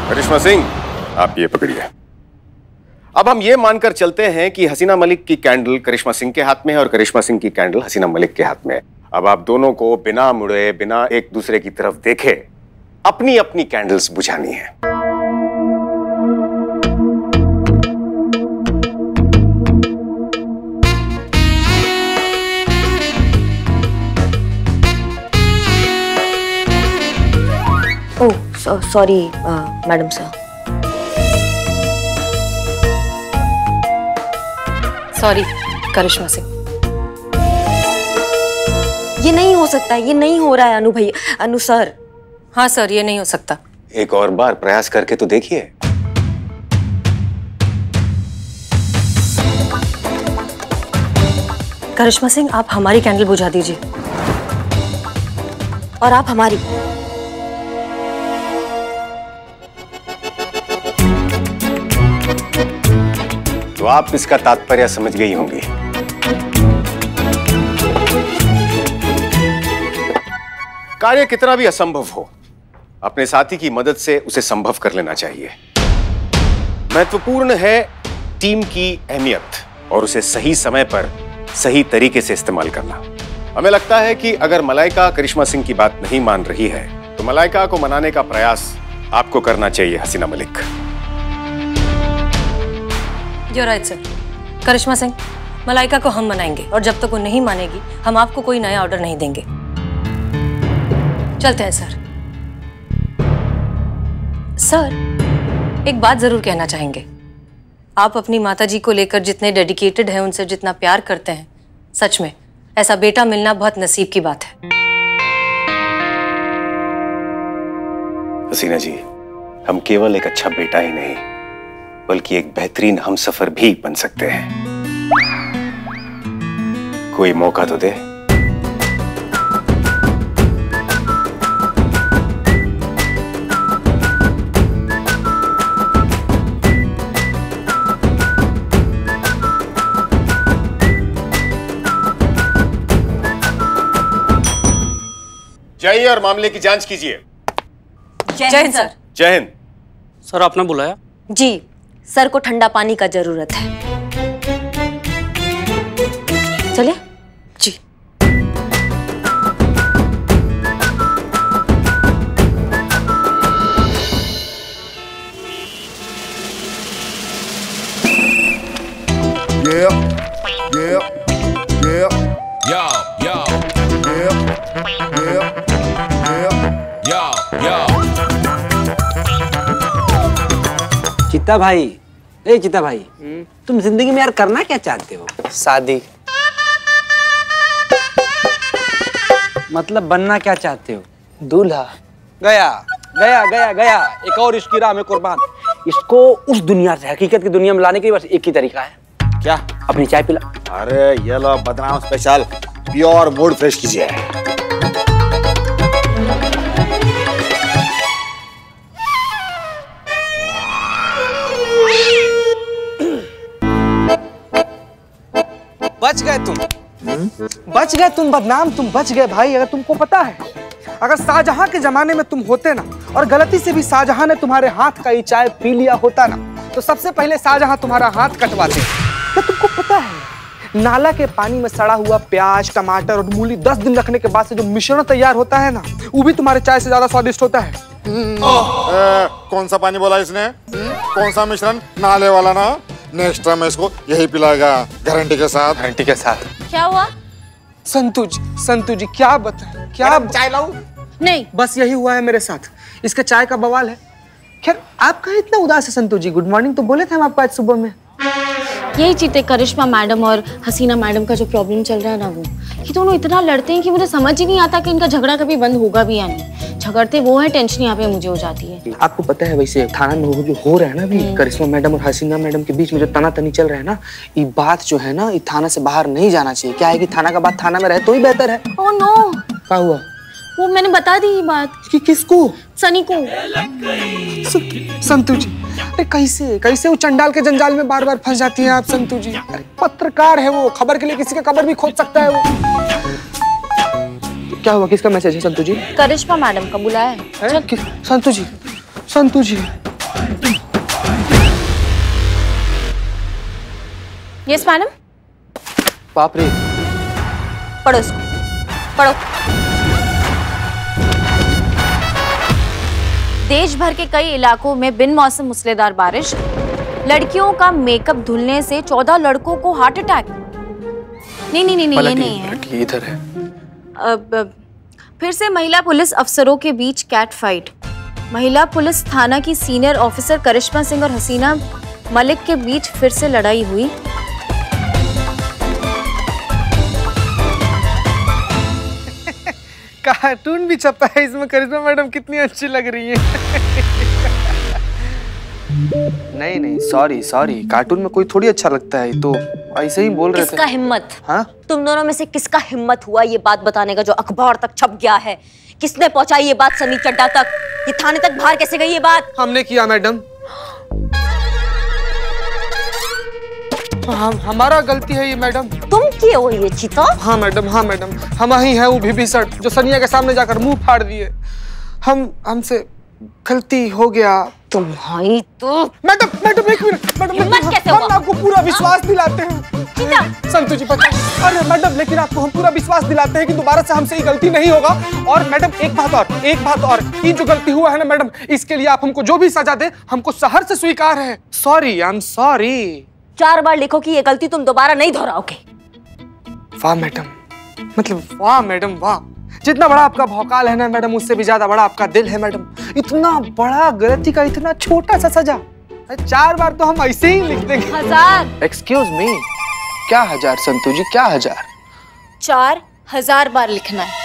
करिश्मा सिंह, आप ये पकड़िए। अब हम ये मानकर चलते हैं कि हसीना मलिक की कैंडल करिश्मा सिंह के हाथ में है और करिश्मा सिंह की कैंडल हसीना मलिक के हाथ में है। अब आप दोनों को बिना मुड़े, बिना एक दूसरे की तरफ देखे अपनी अपनी कैंडल्स बुझानी है। Oh sorry madam sir. Sorry Karishma Singh. ये नहीं हो सकता, ये नहीं हो रहा है अनु भैया, अनु सर। हाँ सर, ये नहीं हो सकता। एक और बार प्रयास करके तो देखिए। करिश्मा सिंह, आप हमारी कैंडल बुझा दीजिए। और आप हमारी। तो आप इसका तात्पर्य समझ गई होंगी। कार्य कितना भी असंभव हो, अपने साथी की मदद से उसे संभव कर लेना चाहिए। महत्वपूर्ण है टीम की अहमियत और उसे सही समय पर सही तरीके से इस्तेमाल करना। हमें लगता है कि अगर मलाइका करिश्मा सिंह की बात नहीं मान रही है तो मलाइका को मनाने का प्रयास आपको करना चाहिए Hasina Malik. You're right, sir. Karishma Singh, Malaika को हम मनाएंगे और जब तक वो नहीं मानेगी हम आपको कोई नया ऑर्डर नहीं देंगे। चलते हैं सर। सर, एक बात जरूर कहना चाहेंगे। आप अपनी माताजी को लेकर जितने डेडिकेटेड हैं, उनसे जितना प्यार करते हैं, सच में ऐसा बेटा मिलना बहुत नसीब की बात है। हसीना जी, हम केवल एक अच्छा बेटा ही नहीं बल्कि एक बेहतरीन हमसफर भी बन सकते हैं। कोई मौका तो दे। जाइए और मामले की जांच कीजिए। जय हिंद सर। जय हिंद। सर, आपने बुलाया? जी, सर को ठंडा पानी का जरूरत है। चलिए। जी। चित्ता भाई, ए चित्ता भाई, तुम जिंदगी में यार करना क्या चाहते हो? शादी। मतलब बनना क्या चाहते हो? दूल्हा। गया गया गया गया, एक और इसकी राह में कुर्बान। इसको उस दुनिया से हकीकत की दुनिया में लाने के लिए बस एक ही तरीका है। क्या? अपनी चाय पिला। अरे ये लो बदनाम स्पेशल, प्योर मूड फ्रेश कीजिए। बच गए तुम। बच गए तुम बदनाम, तुम बच गए भाई। अगर तुमको पता है, अगर शाहजहां के जमाने में तुम होते ना और गलती से भी शाहजहां ने तुम्हारे हाथ का ये चाय पी लिया होता ना, तो सबसे पहले शाहजहां तुम्हारा हाथ कटवाते। क्या तुमको पता है, नाला के पानी में सड़ा हुआ प्याज, टमाटर और मूली 10 दिन रखने के बाद से जो मिश्रण तैयार होता है ना, वो भी तुम्हारे चाय से ज्यादा स्वादिष्ट होता है। कौन सा पानी बोला इसने? कौन सा मिश्रण? नाले वाला ना। नेक्स्ट टाइम इसको यही पिलाएगा, गारंटी के साथ। गारंटी के साथ। क्या हुआ? संतु जी क्या बताएं? क्या चाय लाऊं? नहीं, बस यही हुआ है मेरे साथ। इसका चाय का बवाल है। खैर, आप कहाँ इतना उदास है संतु जी? गुड मॉर्निंग तो बोले थे हम आपको आज सुबह में। यही चीते करिश्मा मैडम और हसीना मैडम का जो प्रॉब्लम चल रहा है ना, वो ये दोनों इतना लड़ते हैं कि मुझे समझ ही नहीं आता कि इनका झगड़ा कभी बंद होगा भी या नहीं। झगड़ते वो है, टेंशन यहाँ पे मुझे हो जाती है। आपको पता है वैसे थाना में वो जो हो रहा है ना अभी, करिश्मा मैडम और हसीना मैडम के बीच में जो तनातनी चल रहा है ना, ये बात जो है ना, ये थाना से बाहर नहीं जाना चाहिए। क्या है कि थाना का बात थाना में रहे तो ही बेहतर है। Oh no. क्या हुआ? वो मैंने बता दी ये बात। कि किसको? सनी को। संतु जी, अरे कैसे वो चंडाल के जंजाल में बार बार फंस जाती हैं आप संतु जी? अरे पत्रकार है वो, खबर के लिए किसी का कबर भी खोद सकता है वो। क्या हुआ? किसका मैसेज है संतु जी? करिश्मा मैडम का बुलाया है। संतु जी यस मैडम। बाप रे। पढ़ो इसको, पढ़ो। देश भर के कई इलाकों में बिन मौसम मूसलाधार बारिश, लड़कियों का मेकअप धुलने से 14 लड़कों को हार्ट अटैक। नहीं नहीं नहीं नहीं, ये नहीं है, ये इधर है। अब फिर से महिला पुलिस अफसरों के बीच कैट फाइट। महिला पुलिस थाना की सीनियर ऑफिसर करिश्मा सिंह और हसीना मलिक के बीच फिर से लड़ाई हुई। कार्टून भी छपा है इसमें, करिश्मा मैडम कितनी अच्छी लग रही है। नहीं नहीं, सॉरी सॉरी, कार्टून में कोई थोड़ी अच्छा लगता है, तो ऐसे ही बोल रहे थे। किसका हिम्मत? हाँ? तुम दोनों में से किसका हिम्मत हुआ ये बात बताने का जो अखबार तक छप गया है? किसने पहुंचाई ये बात सनी चड्डा तक? ये थाने तक बाहर कैसे गई ये बात? हमने किया मैडम। हमारा गलती है ये मैडम। तुम किए हो ये चीता? हाँ मैडम, हाँ मैडम, हम ही हैं वो विभीषण जो सनिया के सामने जाकर मुंह फाड़ दिए। हमसे गलती हो गया। तुम्हारी तो मैडम मैडम एक मिनट मैडम, हिम्मत कैसे हुआ? हम आपको पूरा विश्वास दिलाते हैं। संतोष जी बता। अरे मैडम, लेकिन आपको हम पूरा विश्वास दिलाते हैं कि दोबारा से हमसे ये गलती नहीं होगा। और मैडम एक बात और, ये जो गलती हुआ है ना मैडम, इसके लिए आप हमको जो भी सजा दे हमको सहर से स्वीकार है। Sorry, I am sorry. 4 बार लिखो कि ये गलती तुम दोबारा नहीं दोहराओगे। वाह मैडम, मतलब वाह मैडम वाह। जितना बड़ा आपका भौकाल है ना मैडम, उससे भी ज्यादा बड़ा आपका दिल है मैडम। इतना बड़ा गलती का इतना छोटा सा सजा। 4 बार तो हम ऐसे ही लिख देंगे। 1000। एक्सक्यूज मी, क्या 1000 संतोष जी, क्या 1000? 4000 बार लिखना है।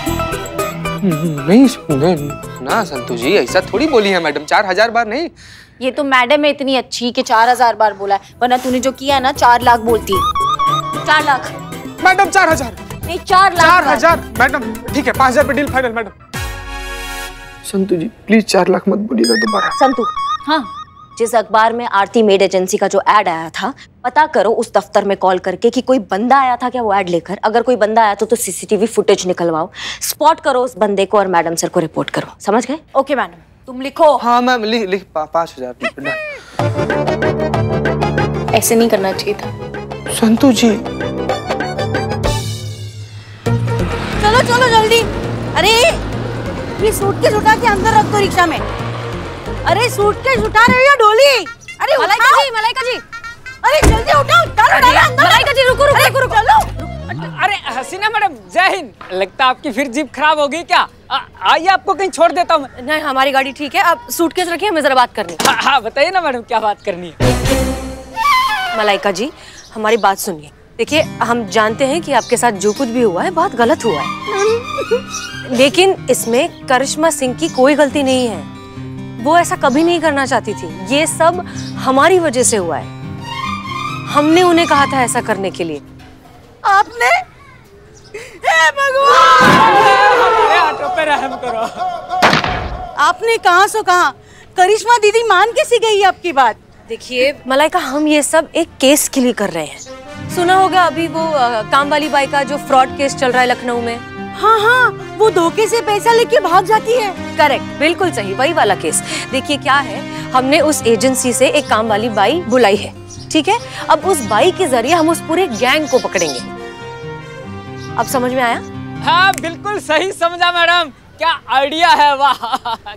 नहीं ना संतोष जी, ऐसा थोड़ी बोली है मैडम, 4000 बार नहीं। ये तो मैडम है इतनी अच्छी कि 4000 बार बोला है, वरना तूने जो किया ना 4 लाख बोलती। 4 लाख मैडम, 4000 नहीं, 4 लाख। 4000 मैडम, ठीक है, 5000 पे deal final madam. Santu ji please 4 lakh मत बोलिएगा दोबारा। संतु, हाँ, जिस अखबार में आरती मेड एजेंसी का जो एड आया था, पता करो उस दफ्तर में कॉल करके कि कोई बंदा आया था क्या वो एड लेकर। अगर कोई बंदा आया तो सीसीटीवी फुटेज निकलवाओ, स्पॉट करो उस बंदे को और मैडम सर को रिपोर्ट करो। समझ गए? ओके मैडम, तुम लिखो। हाँ मैम, लिख 5000। ऐसे नहीं करना चाहिए था संतु जी। चलो चलो जल्दी। अरे ये सूटकेस उठा के अंदर रख दो रिक्शा में। अरे सूटकेस उठा रहे हो डोली? अरे मलाइका जी, अरे जल्दी उठाओ, डालो अंदर। मलाइका जी रुको रुको रुको, चलो। अरे हसीना मैडम जय हिंद। लगता है आपकी फिर जीप खराब हो गई क्या? आइए आपको कहीं छोड़ देता हूँ। नहीं, हमारी गाड़ी ठीक है, आप सूटकेस रखिए, हमें जरा बात करनी है। हाँ बताइए ना मैडम, क्या बात करनी है? मलाइका जी, हमारी बात सुनिए। देखिए, हम जानते हैं कि आपके साथ जो कुछ भी हुआ है बहुत गलत हुआ है, लेकिन इसमें करिश्मा सिंह की कोई गलती नहीं है। वो ऐसा कभी नहीं करना चाहती थी। ये सब हमारी वजह से हुआ है। हमने उन्हें कहा था ऐसा करने के लिए। आपने? हे भगवान! हमारे ऑटो पे रहम करो। आपने कहाँ सो कहाँ? करिश्मा दीदी मान कैसी गई आपकी बात? देखिए मलाइका, हम ये सब एक केस के लिए कर रहे हैं। सुना होगा अभी वो काम वाली बाई का जो फ्रॉड केस चल रहा है लखनऊ में। हाँ हाँ, वो धोखे से पैसा लेके भाग जाती है। करेक्ट, बिल्कुल सही, वही वाला केस। देखिए क्या है, हमने उस एजेंसी से एक काम वाली बाई बुलाई है, ठीक है? अब उस बाई के जरिए हम उस पूरे गैंग को पकड़ेंगे। अब समझ में आया? हाँ बिल्कुल सही समझा मैडम, क्या आइडिया है, वाह।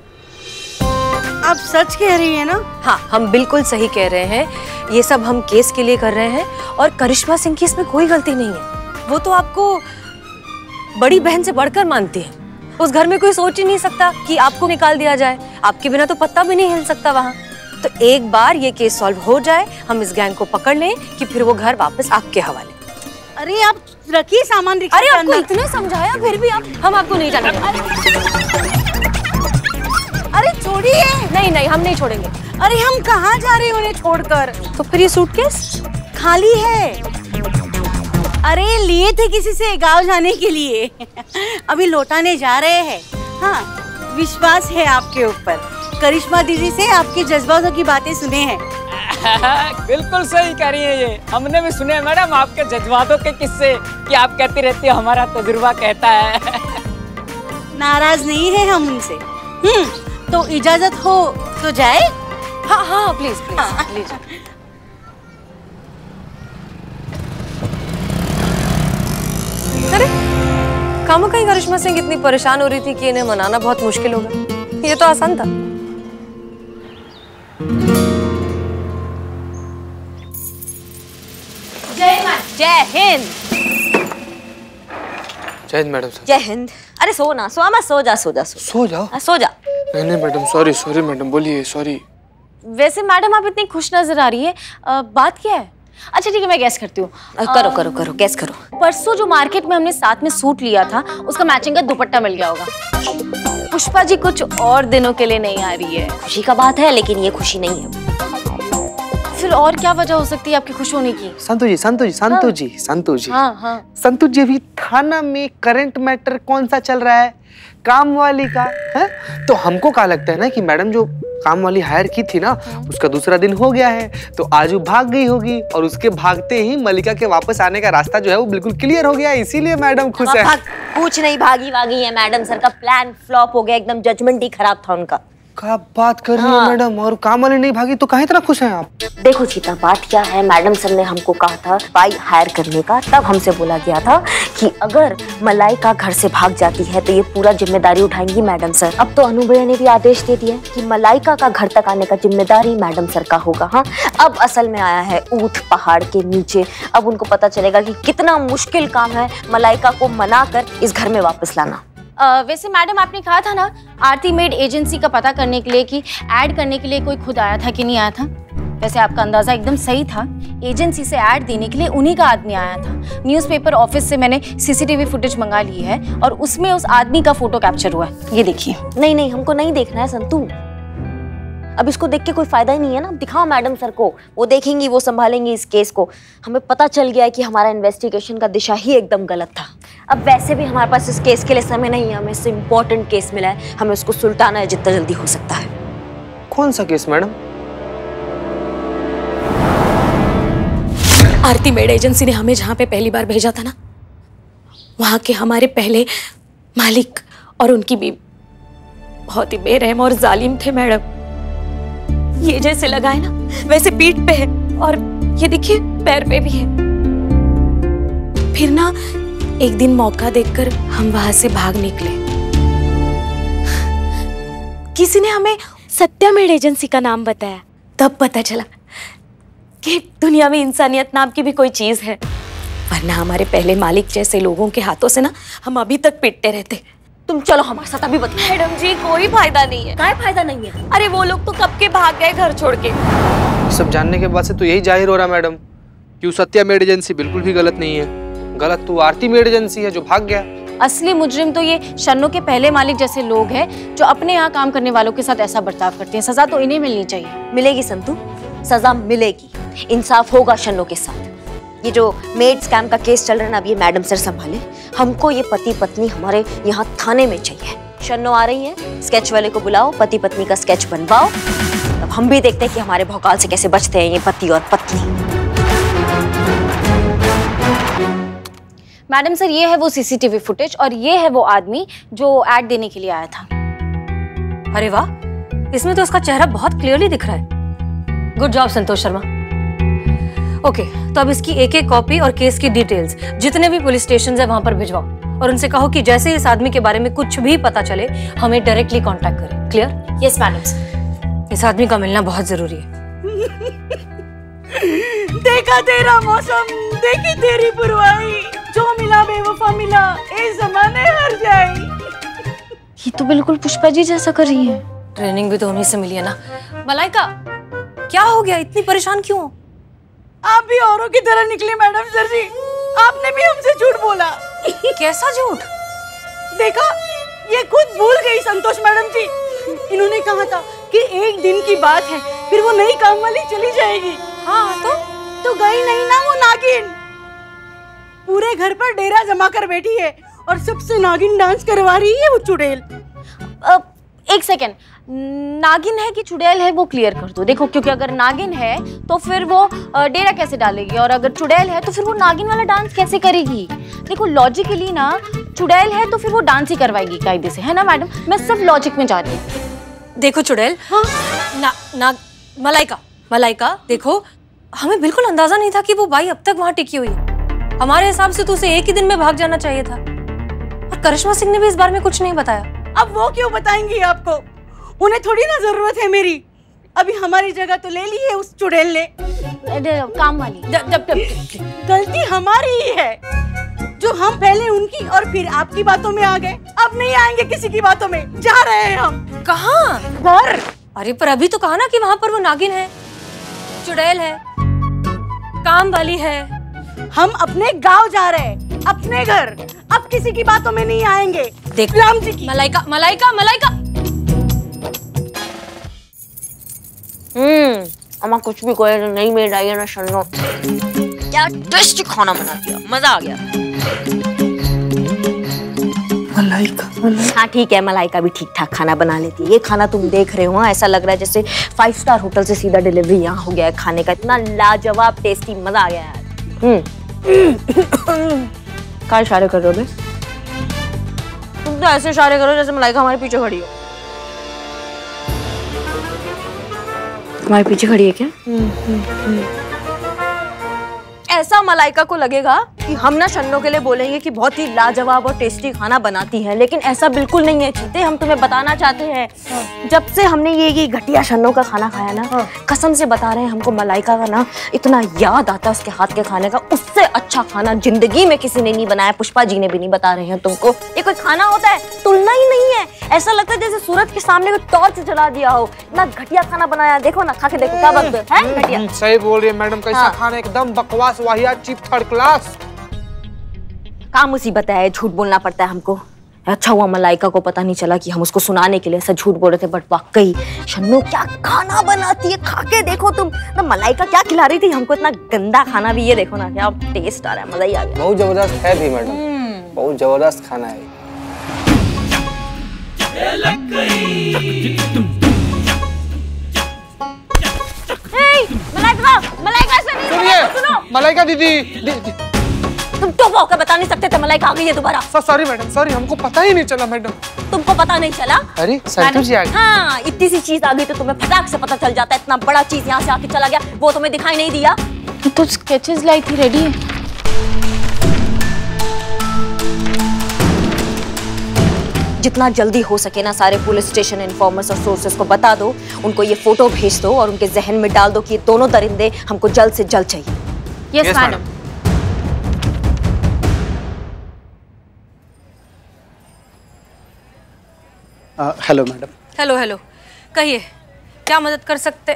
आप सच कह रही है ना? हाँ, हम बिल्कुल सही कह रहे हैं। ये सब हम केस के लिए कर रहे हैं और करिश्मा सिंह की इसमें कोई गलती नहीं है। वो तो आपको बड़ी बहन से बढ़कर मानती है। उस घर में कोई सोच ही नहीं सकता कि आपको निकाल दिया जाए। आपके बिना तो पत्ता भी नहीं हिल सकता वहाँ। तो एक बार ये केस सॉल्व हो जाए, हम इस गैंग को पकड़ लें कि फिर वो घर वापस आपके हवाले। अरे आप रखिए सामान रिक्शा अरे के आपको अंदर। इतने समझाया फिर भी हम आपको नहीं जाने अरे छोड़िए। नहीं नहीं, हम नहीं छोड़ेंगे। अरे हम कहाँ जा रहे हैं उन्हें छोड़कर? तो फिर ये सूटकेस खाली है। अरे लिए थे किसी से गांव जाने के लिए, अभी लौटाने जा रहे हैं। हाँ, विश्वास है आपके ऊपर। करिश्मा दीदी से आपके जज्बातों की बातें सुने हैं। बिल्कुल सही कह रही है ये, हमने भी सुने मैडम आपके जज्बातों के किस्से कि आप कहती रहती है हमारा तजुर्बा कहता है। नाराज नहीं है हम उनसे। तो इजाजत हो तो जाए? हाँ हाँ, प्लीज प्लीज प्लीज। खामो कहीं करिश्मा सिंह इतनी परेशान हो रही थी कि इन्हें मनाना बहुत मुश्किल होगा। ये तो आसान था। जय हिंद। जय हिंद मैडम। जय हिंद। अरे सो ना, सो मत, सो जा सो जा सो जाओ। सो जा। नहीं मैडम, सॉरी मैडम, बोलिए सॉरी। वैसे मैडम आप इतनी खुश नजर आ रही है, बात क्या है? अच्छा ठीक है, मैं गैस करती हूँ। करो गैस करो। परसों जो मार्केट में हमने साथ में सूट लिया था, उसका मैचिंग का दुपट्टा मिल गया होगा। पुष्पा जी कुछ और दिनों के लिए नहीं आ रही है। खुशी का बात है, लेकिन ये खुशी नहीं है। फिर और क्या वजह हो सकती है आपकी खुश होने की? संतोष जी। हाँ। संतोष जी, अभी थाना में करंट मैटर कौन सा चल रहा है? काम वाली का है। तो हमको क्या लगता है ना कि मैडम जो काम वाली हायर की थी ना, उसका दूसरा दिन हो गया है, तो आज वो भाग गई होगी और उसके भागते ही मल्लिका के वापस आने का रास्ता जो है वो बिल्कुल क्लियर हो गया, इसीलिए मैडम खुश है। कुछ नहीं भागी वागी है मैडम सर का प्लान फ्लॉप हो गया, एकदम जजमेंट ही खराब था उनका। क्या बात कर रही है मैडम? और काम वाली नहीं भागी तो काहे इतना खुश हैं आप? देखो सीता, बात क्या है, मैडम सर ने हमको कहा था स्पाई हायर करने का, तब हमसे बोला गया था कि अगर मलाइका घर से भाग जाती है तो ये पूरा जिम्मेदारी उठाएंगी मैडम सर। अब तो अनुभव ने भी आदेश दे दिया कि मलाइका का घर तक आने का जिम्मेदारी मैडम सर का होगा। हाँ, अब असल में आया है ऊंट पहाड़ के नीचे। अब उनको पता चलेगा कि कितना मुश्किल काम है मलाइका को मनाकर इस घर में वापस लाना। वैसे मैडम आपने कहा था ना आरती मेड एजेंसी का पता करने के लिए कि ऐड करने के लिए कोई खुद आया था कि नहीं आया था? वैसे आपका अंदाजा एकदम सही था। एजेंसी से ऐड देने के लिए उन्हीं का आदमी आया था। न्यूज़पेपर ऑफिस से मैंने सीसीटीवी फुटेज मंगा ली है और उसमें उस आदमी का फोटो कैप्चर हुआ है। ये देखिए। नहीं, हमको नहीं देखना है संतू। अब इसको देख के कोई फायदा ही नहीं है ना। दिखाओ मैडम सर को, वो देखेंगी, वो संभालेंगी इस केस को। हमें पता चल गया है कि हमारा इन्वेस्टिगेशन का दिशा ही एकदम गलत था। अब वैसे भी हमारे पास इस केस के लिए समय नहीं है, हमें इससे इम्पोर्टेंट केस मिला है, हमें उसको सुलटाना है जितना जल्दी हो सकता है। कौन सा case madam? Aarti maid agency ने हमें जहाँ पे पहली बार भेजा था ना, वहाँ के हमारे पहले मालिक और उनकी बीवी बहुत ही बेरहम और जालिम थे मैडम। ये जैसे लगा है ना वैसे पीठ पे है और ये देखिए पैर पे भी है। फिर ना एक दिन मौका देखकर हम वहां से भाग निकले। किसी ने हमें सत्या मेड एजेंसी का नाम बताया, तब पता चला कि दुनिया में इंसानियत नाम की भी कोई चीज है। वरना हमारे पहले मालिक जैसे लोगों के हाथों से ना हम अभी तक पिटते रहते। तुम चलो हमारे साथ अभी बताओ। मैडम जी कोई फायदा नहीं है। क्या फायदा नहीं है? अरे वो लोग तो कब के भाग गए घर छोड़ के। सब जानने के बाद से तो यही जाहिर हो रहा मैडम कि सत्या मेड एजेंसी बिल्कुल भी गलत नहीं है। गलत तो आरती मेड एजेंसी है जो भाग गया। असली मुजरिम तो ये शन्नो के पहले मालिक जैसे लोग हैं जो अपने यहाँ काम करने वालों के साथ ऐसा बर्ताव करते हैं। सजा तो इन्हें मिलनी चाहिए। मिलेगी संतू, सजा मिलेगी, इंसाफ होगा शन्नो के साथ। ये जो मेड स्कैम का केस चल रहा है ना, अब ये मैडम सर संभाले। हमको ये पति पत्नी हमारे यहाँ थाने में चाहिए। शन्नो आ रही है, स्केच वाले को बुलाओ, पति पत्नी का स्केच बनवाओ, तब हम भी देखते हैं कि हमारे भौकाल से कैसे बचते हैं ये पति और पत्नी। मैडम सर, ये है वो सीसीटीवी फुटेज और ये है वो आदमी जो ऐड देने के लिए आया था। अरे वाह, इसमें तो उसका चेहरा बहुत क्लियरली दिख रहा है। Good job Santosh Sharma. Okay, तो अब इसकी एक एक कॉपी और केस की डिटेल्स जितने भी पुलिस स्टेशन है वहां पर भिजवाओ और उनसे कहो कि जैसे इस आदमी के बारे में कुछ भी पता चले हमें डायरेक्टली कांटेक्ट करें। क्लियर? Yes madam sir. इस आदमी का मिलना बहुत जरूरी है। देखा तेरा मौसम, देखी तेरी पुरवाई, जो मिला बेवफा मिला, ए ज़माने हर जाए। ये तो बिल्कुल पुष्पा जी जैसा कर रही है। ट्रेनिंग भी तो उन्हीं से मिली है ना। मलाइका, क्या हो गया, इतनी परेशान क्यों हो? आप भी औरों की तरह निकली मैडम सर जी। आपने भी हमसे झूठ बोला। कैसा झूठ? देखा, ये खुद भूल गई संतोष मैडम जी। इन्होंने कहा था कि एक दिन की बात है, फिर वो नई काम वाली चली जाएगी। हाँ तो गई नहीं ना वो नागिन। पूरे घर पर डेरा जमा कर बैठी है और सबसे नागिन डांस करवा रही है वो चुड़ैल। एक सेकेंड, नागिन है कि चुड़ैल है वो क्लियर कर दो। देखो, क्योंकि अगर नागिन है तो फिर वो डेरा कैसे डालेगी और अगर चुड़ैल है तो फिर वो नागिन वाला डांस कैसे करेगी? देखो लॉजिकली ना, चुड़ैल है तो फिर वो डांस ही करवाएगी कायदे से, है ना मैडम? मैं सब लॉजिक में जा रही हूँ। देखो चुड़ैल, हाँ? मलाइका देखो, हमें बिल्कुल अंदाजा नहीं था कि वो बाई अब तक वहां टिकी हुई है। हमारे हिसाब से तो उसे एक ही दिन में भाग जाना चाहिए था। और करिश्मा सिंह ने भी इस बारे में कुछ नहीं बताया। अब वो क्यों बताएंगी आपको? उन्हें थोड़ी ना जरूरत है मेरी। अभी हमारी जगह तो ले ली है उस चुड़ैल ने। काम वाली। गलती हमारी ही है जो हम पहले उनकी और फिर आपकी बातों में आ गए। अब नहीं आएंगे किसी की बातों में। जा रहे हैं हम। कहाँ? घर। अरे पर अभी तो कहा ना कि वहाँ पर वो नागिन है, चुड़ैल है, काम वाली है। हम अपने गांव जा रहे हैं, अपने घर। अब किसी की बातों में नहीं आएंगे। देख राम जी की। मलाइका मलाइका मलाइका। अम्मा कुछ भी कोई नहीं मेड आई है ना शन्नो, क्या टेस्टी खाना बना दिया, मजा आ गया। मलाइका। हाँ ठीक है, मलाइका भी ठीक ठाक खाना बना लेती है। ये खाना तुम देख रहे हो, ऐसा लग रहा है जैसे 5 स्टार होटल से सीधा डिलीवरी यहाँ हो गया है खाने का। इतना लाजवाब टेस्टी, मजा आ गया यार। क्या इशारे कर रहे हो बे? तुम तो ऐसे इशारे करो जैसे मलाइका हमारे पीछे खड़ी हो। हमारे पीछे खड़ी है क्या? ऐसा मलाइका को लगेगा कि हम ना शन्नो के लिए बोलेंगे कि बहुत ही लाजवाब और टेस्टी खाना बनाती है, लेकिन ऐसा बिल्कुल नहीं है चीते। हम तुम्हें बताना चाहते हैं, जब से हमने ये घटिया शन्नो का खाना खाया ना, कसम से बता रहे हैं, हमको मलाइका का ना इतना याद आता है उसके हाथ के खाने का। उससे अच्छा खाना जिंदगी में किसी ने नहीं बनाया, पुष्पा जी ने भी नहीं बता रहे हैं तुमको। ये कोई खाना होता है? तुलना ही नहीं है। ऐसा लगता है जैसे सूरज के सामने कोई टॉर्च जला दिया हो। इतना घटिया खाना बनाया, देखो ना, खा के देखो क्या बात है। घटिया। सही बोल रही है मैडम, कैसा खाना, एकदम बकवास, वाहियात, चीप, थर्ड क्लास। क्या मुसीबत है, झूठ बोलना पड़ता है हमको। अच्छा हुआ मलाइका को पता नहीं चला कि हम उसको सुनाने के लिए ऐसा झूठ बोल रहे थे, बट वाकई शन्नो क्या खाना बनाती है। खा के देखो तुम ना, मलाइका क्या खिला रही थी हमको, इतना गंदा खाना भी। ये देखो ना क्या टेस्ट आ रहा है, मजा ही आ गया। बहुत जबरदस्त है भी मैडम, बहुत जबरदस्त खाना है। मलाइका दीदी, तुम तो होकर बता नहीं सकते थे मलाइका आ गई है दोबारा? सॉरी मैडम, सॉरी, हमको पता ही नहीं चला मैडम। तुमको पता नहीं चला? अरे संतोष जी आ गए। हाँ, इतनी सी चीज आ गई तो तुम्हें फटाक से पता चल जाता है। इतना बड़ा चीज यहाँ से आके चला गया, वो तुम्हें दिखाई नहीं दिया? तो स्केचेस लाई थी, रेडी है। जितना जल्दी हो सके ना सारे पुलिस स्टेशन इन्फॉर्मर्स और सोर्सेस को बता दो, उनको ये फोटो भेज दो और उनके जहन में डाल दो कि ये दोनों दरिंदे हमको जल्द से जल्द चाहिए। Yes madam. Hello madam. Hello hello, कहिए क्या मदद कर सकते?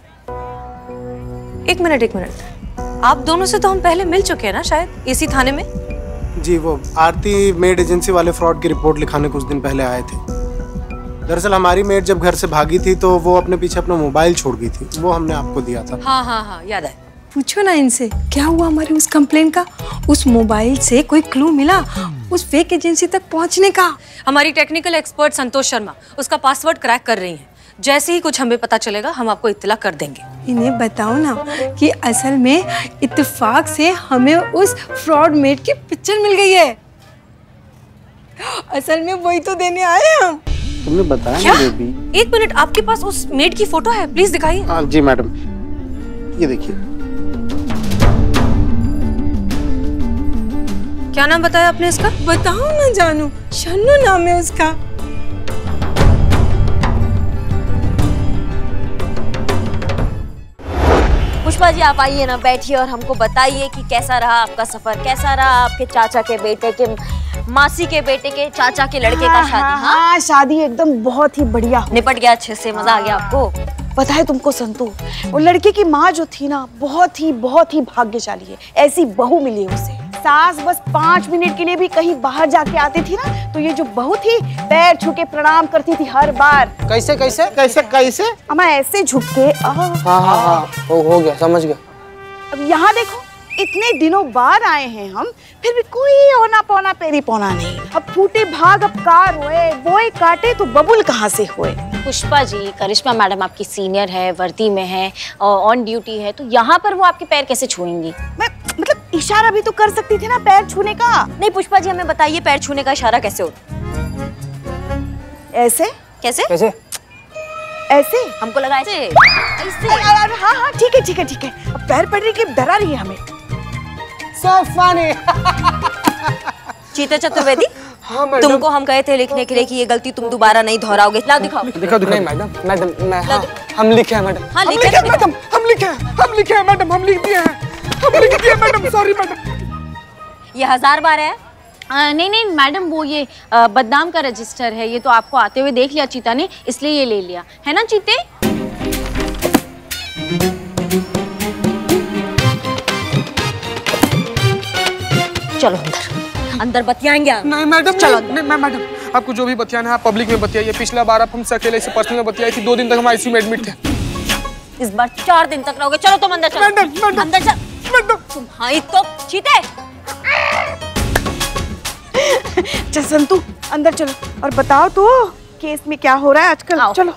एक मिनट, आप दोनों से तो हम पहले मिल चुके हैं ना शायद, इसी थाने में। जी, वो आरती मेड एजेंसी वाले फ्रॉड की रिपोर्ट लिखाने कुछ दिन पहले आए थे। दरअसल हमारी मेड जब घर से भागी थी तो वो अपने पीछे अपना मोबाइल छोड़ गई थी, वो हमने आपको दिया था। हाँ, याद है। पूछो ना इनसे क्या हुआ हमारी उस कंप्लेन का। उस मोबाइल से कोई क्लू मिला उस फेक एजेंसी तक पहुंचने का? हमारी टेक्निकल एक्सपर्ट संतोष शर्मा उसका पासवर्ड क्रैक कर रही हैं। जैसे ही कुछ हमें पता चलेगा हम आपको इत्तला कर देंगे। इन्हें बताओ ना कि असल में इत्तेफाक से हमें उस फ्रॉड मेड की पिक्चर मिल गई है। असल में वही तो देने आए हम। तुमने बताया क्या? ना बेबी। एक मिनट, आपके पास उस मेड की फोटो है? प्लीज दिखाइए। हाँ जी मैडम, ये देखिए। क्या नाम बताया आपने इसका? बताओ ना जानू, शन्नू नाम है उसका। पुष्पा जी आप आइए ना, बैठिए और हमको बताइए कि कैसा रहा आपका सफर, कैसा रहा आपके चाचा के बेटे के, मासी के बेटे के चाचा के लड़के का शादी। हाँ, शादी एकदम बहुत ही बढ़िया निपट गया अच्छे से, मजा आ गया आपको? पता है तुमको संतू, वो लड़के की माँ जो थी ना, बहुत ही भाग्यशाली है। ऐसी बहू मिली है उसे। सास बस 5 मिनट के लिए भी कहीं बाहर जाके आती थी ना, तो ये जो बहू थी पैर छू के प्रणाम करती थी हर बार। कैसे कैसे कैसे कैसे? अम्मा ऐसे झुक के। हाँ, हो गया, समझ गया। अब यहाँ देखो, इतने दिनों बाद आए हैं हम, फिर भी कोई औना पौना पेरी पौना नहीं। अब फूटे भाग अब कार हुए, बोए काटे तो बबुल कहाँ से हुए। पुष्पा जी, करिश्मा मैडम आपकी सीनियर है, वर्दी में है और ऑन ड्यूटी है, तो यहाँ पर वो आपके पैर कैसे छुएंगी? मैं मतलब इशारा भी तो कर सकती थी ना पैर छूने का। नहीं पुष्पा जी, हमें बताइए पैर छूने का इशारा कैसे होता? ऐसे? कैसे? कैसे? ऐसे? हमको लगा ऐसे। ऐसे? हाँ, ठीक है। अब पैर पड़ने की डरा रही है हमें। So funny। चीते चतुर्वेदी, हाँ मैडम। तुमको हम कहे थे लिखने के लिए कि ये गलती तुम दोबारा नहीं दोहराओगे। लाओ दिखाओ। दिखाओ दिखाओ। नहीं मैडम हम लिखे हैं मैडम। हाँ हम लिखे हैं मैडम, हम लिखे हैं मैडम, हम लिख दिए हैं, हम लिख दिए मैडम, सॉरी मैडम। ये 1000 बार है। नहीं मैडम, वो ये बदनाम का रजिस्टर है, ये तो आपको आते हुए देख लिया चीता ने, इसलिए ये ले लिया है ना चीते। चलो अंदर बतियाएंगे आप। नहीं मैडम, चलो नहीं मैडम, आपको जो भी बतियाना है आप पब्लिक में बतियाइए। पिछला बार आप हमसे अकेले से पर्सनल में बतियाई थी, 2 दिन तक हम आईसीयू में एडमिट थे। इस बार 4 दिन तक रहोगे। चलो तुम अंदर चलो। मैडम अंदर चल मैडम। तुम्हारी तो चीते। चल संतू अंदर चलो और बताओ तो केस में क्या हो रहा है आजकल। चलो।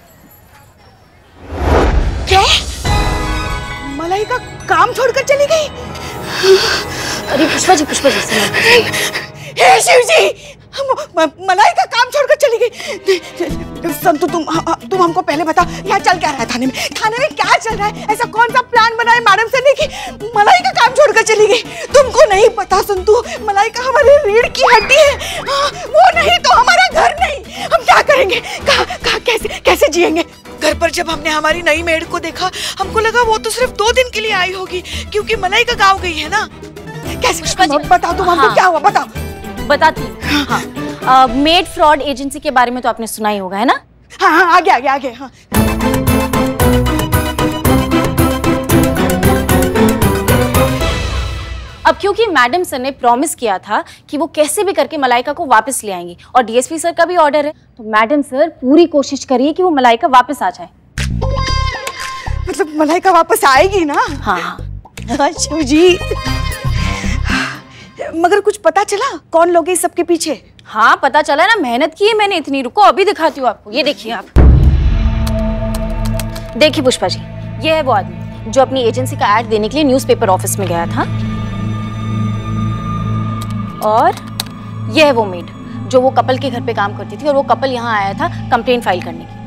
क्या मलाई का काम छोड़कर चली गई? अरे पुष्पा जी हे शिव जी, मलाई का काम छोड़कर चली गई। संतू तुम हमको पहले बता, यहाँ चल क्या रहा है थाने में? थाने में क्या चल रहा है? ऐसा कौन सा प्लान बना है मैडम सर ने कि मलाई का काम छोड़कर चली गई? तुमको नहीं पता संतू, मलाई का हमारे रीढ़ की हड्डी है। वो नहीं तो हमारा घर नहीं। हम क्या करेंगे? कहाँ कैसे जिएंगे? घर पर जब हमने हमारी नई मेड को देखा, हमको लगा वो तो सिर्फ 2 दिन के लिए आई होगी, क्योंकि मलाई का गाँव गई है ना। कैसे बताओ तुम हमको, क्या हुआ बताओ। बताती हूँ। हाँ, मेड फ्रॉड एजेंसी के बारे में तो आपने सुना ही होगा, है ना? हाँ आगे हाँ। अब क्योंकि मैडम सर ने प्रॉमिस किया था कि वो कैसे भी करके मलाइका को वापस ले आएंगी और डीएसपी सर का भी ऑर्डर है, तो मैडम सर पूरी कोशिश करिए कि वो मलाइका वापस आ जाए। मतलब मलाइका वापस आएगी ना? हाँ शिव जी, मगर कुछ पता चला कौन लोग हैं इस सबके पीछे? हाँ पता चला ना, मेहनत की है मैंने इतनी। रुको अभी दिखाती हूँ आपको। ये देखिए आप, देखिए पुष्पा जी, ये है वो आदमी जो अपनी एजेंसी का एड देने के लिए न्यूज़पेपर ऑफिस में गया था, और ये है वो मेड जो वो कपल के घर पे काम करती थी, और वो कपल यहाँ आया था कंप्लेन फाइल करने की।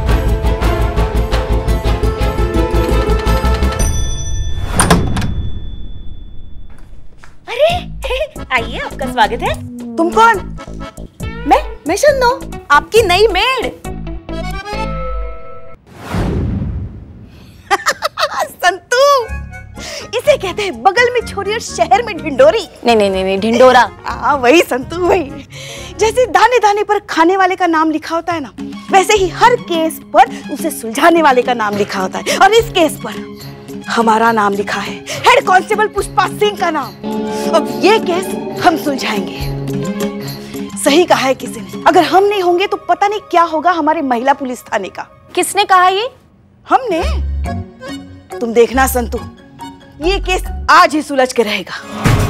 अरे आइए, आपका स्वागत है। तुम कौन? मैं संतो, आपकी नई मेड। संतू, इसे कहते हैं बगल में छोरी और शहर में ढिंडोरी। नहीं ढिंडोरा। वही संतू, वही। जैसे दाने दाने पर खाने वाले का नाम लिखा होता है ना, वैसे ही हर केस पर उसे सुलझाने वाले का नाम लिखा होता है, और इस केस पर हमारा नाम लिखा है, हेड कांस्टेबल पुष्पा सिंह का नाम। अब ये केस हम सुलझाएंगे। सही कहा है किसी ने, अगर हम नहीं होंगे तो पता नहीं क्या होगा हमारे महिला पुलिस थाने का। किसने कहा ये? हमने। तुम देखना संतू, ये केस आज ही सुलझ के रहेगा।